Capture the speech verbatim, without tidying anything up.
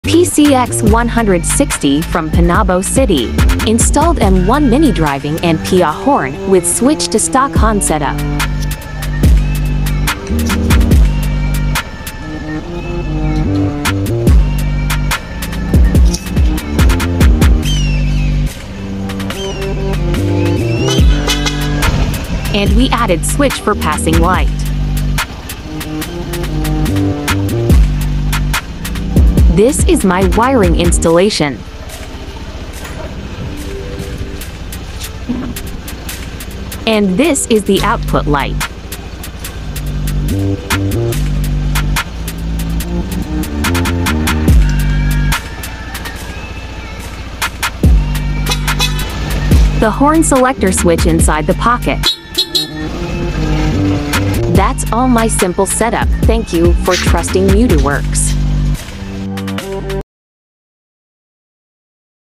P C X one sixty from Panabo City. Installed M one Minidriving and Piaa horn with switch to stock horn setup. And we added switch for passing light. This is my wiring installation. And this is the output light. The horn selector switch inside the pocket. That's all my simple setup. Thank you for trusting MutiWork'Z.